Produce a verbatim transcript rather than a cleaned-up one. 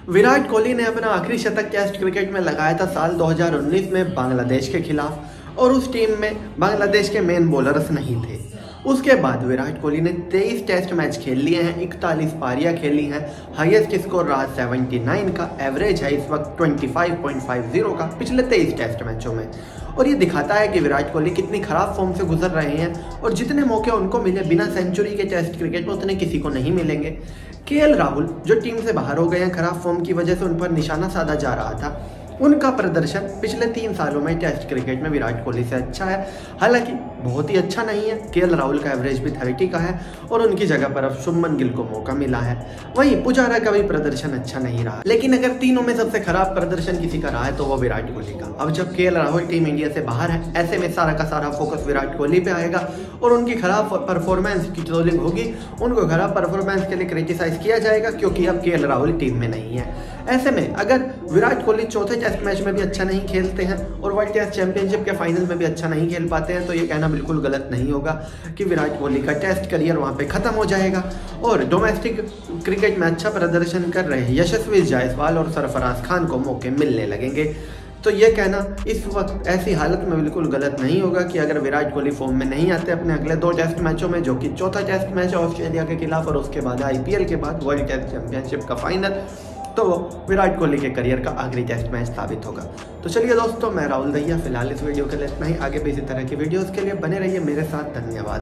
विराट कोहली ने अपना आखिरी शतक टेस्ट क्रिकेट में लगाया था साल दो हज़ार उन्नीस में बांग्लादेश के खिलाफ और उस टीम में बांग्लादेश के मेन बॉलर्स नहीं थे। उसके बाद विराट कोहली ने तेईस टेस्ट मैच खेल लिए हैं, इकतालीस पारियां खेली हैं, हाईएस्ट स्कोर रहा उन्यासी का, एवरेज है इस वक्त पच्चीस पॉइंट पचास का पिछले तेईस टेस्ट मैचों में। और ये दिखाता है कि विराट कोहली कितनी खराब फॉर्म से गुजर रहे हैं और जितने मौके उनको मिले बिना सेंचुरी के टेस्ट क्रिकेट में उतने किसी को नहीं मिलेंगे। केएल राहुल जो टीम से बाहर हो गए हैं खराब फॉर्म की वजह से, उन पर निशाना साधा जा रहा था। उनका प्रदर्शन पिछले तीन सालों में टेस्ट क्रिकेट में विराट कोहली से अच्छा है, हालांकि बहुत ही अच्छा नहीं है। केएल राहुल का एवरेज भी तीस का है और उनकी जगह पर अब शुभमन गिल को मौका मिला है। वहीं पुजारा का भी प्रदर्शन अच्छा नहीं रहा, लेकिन अगर तीनों में सबसे खराब प्रदर्शन किसी का रहा है तो वो विराट कोहली का। अब जब केएल राहुल टीम इंडिया से बाहर है, ऐसे में सारा का सारा फोकस विराट कोहली पे आएगा और उनकी खराब परफॉर्मेंस की ट्रोलिंग होगी, उनको खराब परफॉर्मेंस के लिए क्रिटिसाइज किया जाएगा क्योंकि अब केएल राहुल टीम में नहीं है। ऐसे में अगर विराट कोहली चौथे टेस्ट मैच में भी अच्छा नहीं खेलते हैं और वर्ल्ड टेस्ट चैंपियनशिप के फाइनल में भी अच्छा नहीं खेल पाते हैं तो ये कहना बिल्कुल गलत नहीं होगा कि विराट कोहली का टेस्ट करियर वहाँ पे खत्म हो जाएगा और डोमेस्टिक क्रिकेट में अच्छा प्रदर्शन कर रहे यशस्वी जायसवाल और सरफराज खान को मौके मिलने लगेंगे। तो ये कहना इस वक्त ऐसी हालत में बिल्कुल गलत नहीं होगा कि अगर विराट कोहली फॉर्म में नहीं आते अपने अगले दो टेस्ट मैचों में, जो कि चौथा टेस्ट मैच है ऑस्ट्रेलिया के खिलाफ और उसके बाद आईपीएल के बाद वर्ल्ड टेस्ट चैंपियनशिप का फाइनल, तो विराट कोहली के करियर का आखिरी टेस्ट मैच साबित होगा। तो चलिए दोस्तों, मैं राहुल दहिया फिलहाल इस वीडियो के लिए इतना ही। आगे भी इसी तरह की वीडियोस के लिए बने रहिए मेरे साथ। धन्यवाद।